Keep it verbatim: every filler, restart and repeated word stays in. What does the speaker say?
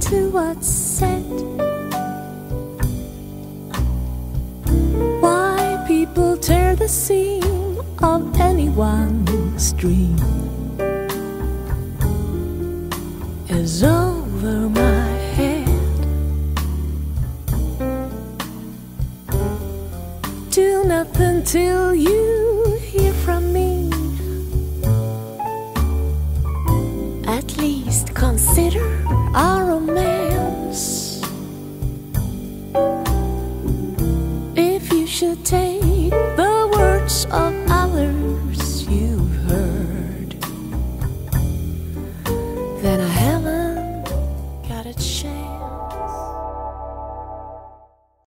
to what's said. Why people tear the seam of anyone's dream is over my head. Do nothing till you hear from me. At least consider our romance. If you should take the words of others you've heard, then I haven't got a chance.